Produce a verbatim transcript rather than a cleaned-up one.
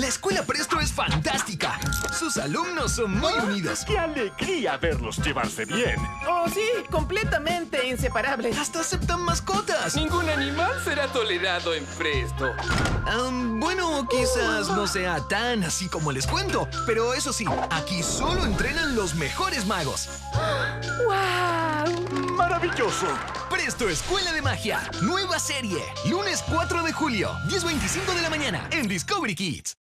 La escuela Presto es fantástica. Sus alumnos son muy unidos. ¡Qué alegría verlos llevarse bien! Oh, sí, completamente inseparables. Hasta aceptan mascotas. Ningún animal será tolerado en Presto. Um, bueno, quizás no sea tan así como les cuento, pero eso sí, aquí solo entrenan los mejores magos. ¡Wow! ¡Maravilloso! Presto Escuela de Magia, nueva serie, lunes cuatro de julio, diez veinticinco de la mañana, en Discovery Kids.